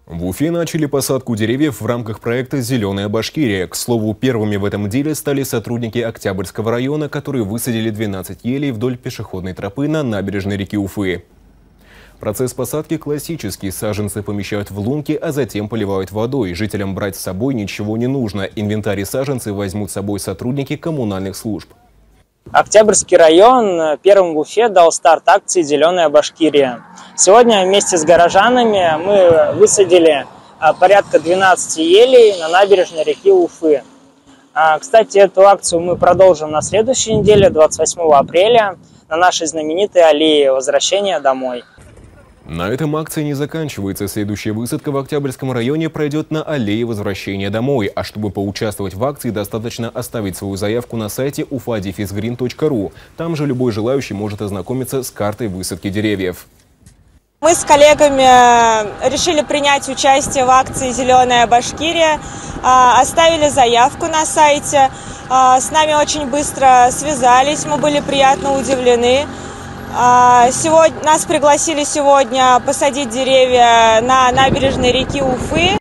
В Уфе начали посадку деревьев в рамках проекта «Зеленая Башкирия». К слову, первыми в этом деле стали сотрудники Октябрьского района, которые высадили 12 елей вдоль пешеходной тропы на набережной реки Уфы. Процесс посадки классический. Саженцы помещают в лунки, а затем поливают водой. Жителям брать с собой ничего не нужно. Инвентарь и саженцы возьмут с собой сотрудники коммунальных служб. Октябрьский район первым в Уфе дал старт акции «Зеленая Башкирия». Сегодня вместе с горожанами мы высадили порядка 12 елей на набережной реки Уфы. Кстати, эту акцию мы продолжим на следующей неделе, 28 апреля, на нашей знаменитой аллее «Возвращение домой». На этом акция не заканчивается. Следующая высадка в Октябрьском районе пройдет на аллее «Возвращения домой». А чтобы поучаствовать в акции, достаточно оставить свою заявку на сайте ufa-green.ru. Там же любой желающий может ознакомиться с картой высадки деревьев. Мы с коллегами решили принять участие в акции «Зеленая Башкирия». Оставили заявку на сайте. С нами очень быстро связались, мы были приятно удивлены. Нас пригласили сегодня посадить деревья на набережной реки Уфы.